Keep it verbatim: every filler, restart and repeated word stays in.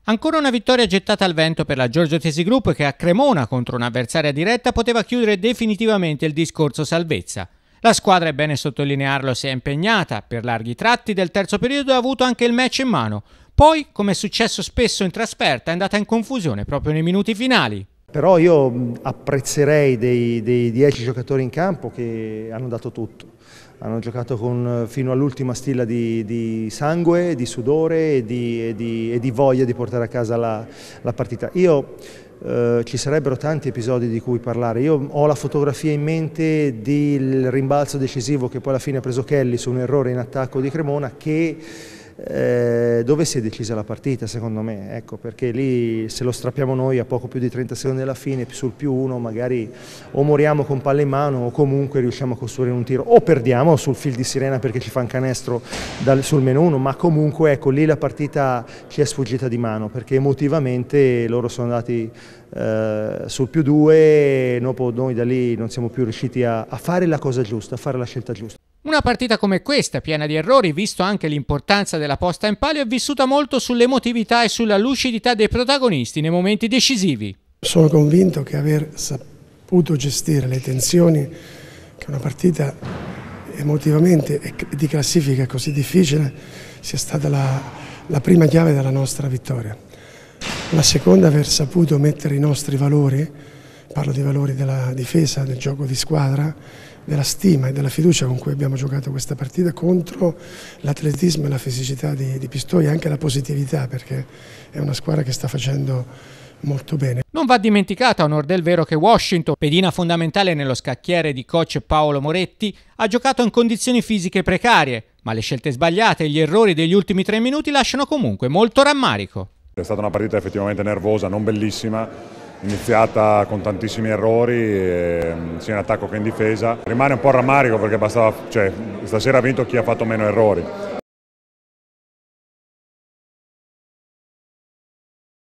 Ancora una vittoria gettata al vento per la Giorgio Tesi Group che a Cremona contro un'avversaria diretta poteva chiudere definitivamente il discorso salvezza. La squadra, è bene sottolinearlo, si è impegnata, per larghi tratti del terzo periodo ha avuto anche il match in mano. Poi, come è successo spesso in trasferta, è andata in confusione proprio nei minuti finali. Però io apprezzerei dei, dei dieci giocatori in campo che hanno dato tutto. Hanno giocato con, fino all'ultima stilla di, di sangue, di sudore e di, e, di, e di voglia di portare a casa la, la partita. Io, eh, ci sarebbero tanti episodi di cui parlare. Io ho la fotografia in mente del rimbalzo decisivo che poi alla fine ha preso Kelly su un errore in attacco di Cremona che... Eh, dove si è decisa la partita secondo me, ecco, perché lì se lo strappiamo noi a poco più di trenta secondi alla fine sul più uno magari o moriamo con palla in mano o comunque riusciamo a costruire un tiro o perdiamo sul fil di sirena perché ci fa un canestro dal, sul meno uno, ma comunque ecco lì la partita ci è sfuggita di mano perché emotivamente loro sono andati eh, sul più due e dopo noi da lì non siamo più riusciti a, a fare la cosa giusta, a fare la scelta giusta. Una partita come questa, piena di errori, visto anche l'importanza della posta in palio, è vissuta molto sull'emotività e sulla lucidità dei protagonisti nei momenti decisivi. Sono convinto che aver saputo gestire le tensioni, che una partita emotivamente e di classifica così difficile, sia stata la, la prima chiave della nostra vittoria. La seconda, aver saputo mettere i nostri valori, parlo di valori della difesa, del gioco di squadra, della stima e della fiducia con cui abbiamo giocato questa partita contro l'atletismo e la fisicità di, di Pistoia e anche la positività, perché è una squadra che sta facendo molto bene. Non va dimenticato, a onor del vero, che Washington, pedina fondamentale nello scacchiere di coach Paolo Moretti, ha giocato in condizioni fisiche precarie, ma le scelte sbagliate e gli errori degli ultimi tre minuti lasciano comunque molto rammarico. È stata una partita effettivamente nervosa, non bellissima, iniziata con tantissimi errori eh, sia in attacco che in difesa. Rimane un po' rammarico perché bastava, cioè, stasera ha vinto chi ha fatto meno errori.